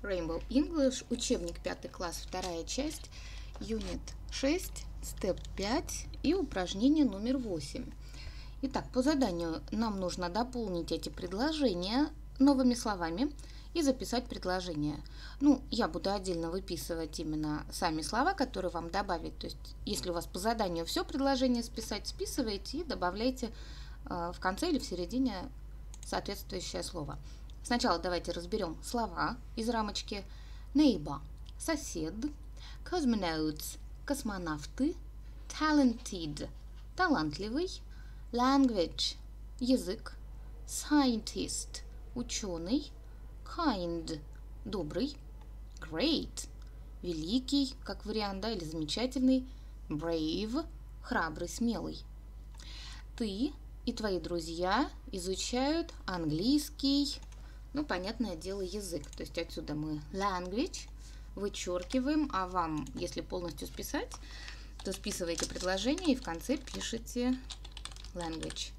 Rainbow English, учебник 5 класс, вторая часть, Unit 6, Step 5 и упражнение номер 8. Итак, по заданию нам нужно дополнить эти предложения новыми словами и записать предложение. Я буду отдельно выписывать именно сами слова, которые вам добавить. То есть, если у вас по заданию все предложение списать, списывайте и добавляйте в конце или в середине соответствующее слово. Сначала давайте разберем слова из рамочки. Neighbor – сосед, cosmonauts – космонавты, talented – талантливый, language – язык, scientist – ученый, kind – добрый, great – великий, как вариант, или замечательный, brave – храбрый, смелый. Ты и твои друзья изучают английский, понятное дело, язык. То есть отсюда мы language вычеркиваем, а вам, если полностью списать, то списываете предложение и в конце пишите language.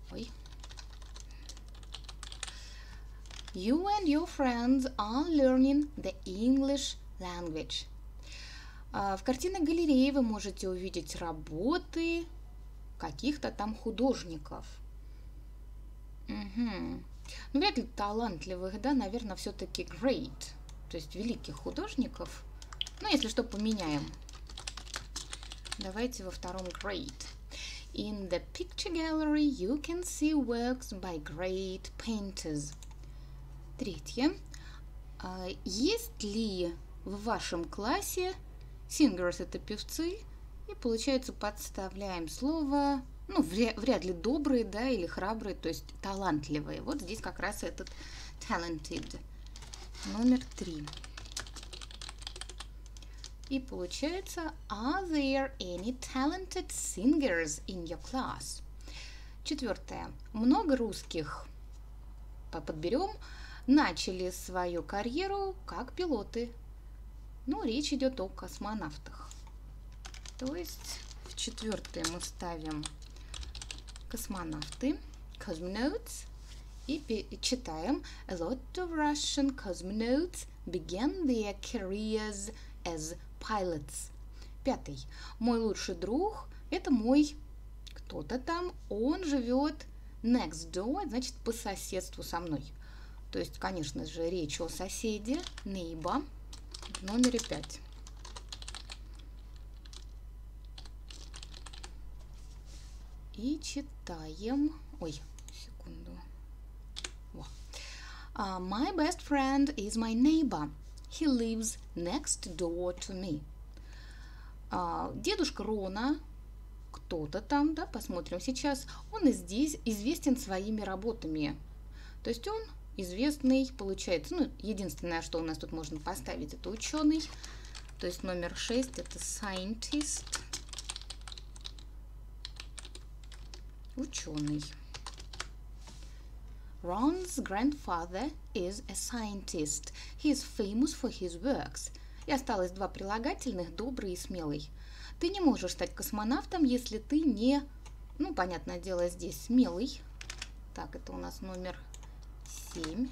You and your friends are learning the English language. В картинной галерее вы можете увидеть работы каких-то там художников. Вряд ли талантливых, наверное, все-таки great, то есть великих художников. Если что, поменяем. Давайте во втором great. In the picture gallery you can see works by great painters. Третье. Есть ли в вашем классе singers — это певцы, и получается подставляем слово, вряд ли добрые, или храбрые, то есть талантливые. Вот здесь как раз этот talented. Номер 3. И получается are there any talented singers in your class? Четвертое. Много русских, подберем, начали свою карьеру как пилоты. Речь идет о космонавтах. То есть в четвертое мы ставим космонавты, cosmonauts, и читаем a lot of Russian cosmonauts began their careers as pilots. Пятый. Мой лучший друг – это мой кто-то там, он живет next door, значит, по соседству со мной. То есть, конечно же, речь о соседе, neighbor, в номере 5. И читаем. Секунду. My best friend is my neighbor. He lives next door to me. Дедушка Рона, кто-то там, посмотрим сейчас, он и здесь известен своими работами. То есть он известный, получается, единственное, что у нас тут можно поставить, это ученый. То есть номер 6 это scientist. Ученый. Ron's grandfather is a scientist. He is famous for his works. И осталось 2 прилагательных, добрый и смелый. Ты не можешь стать космонавтом, если ты не, понятное дело, здесь смелый. Так, это у нас номер 7.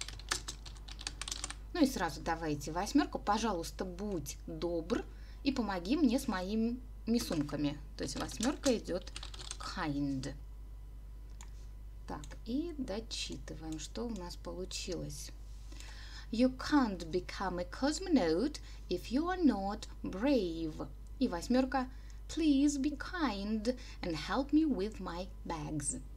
И сразу давайте 8. Пожалуйста, будь добр и помоги мне с моими сумками. То есть 8 идет kind. Так, и дочитываем, что у нас получилось. You can't become a cosmonaut if you are not brave. И 8. Please be kind and help me with my bags.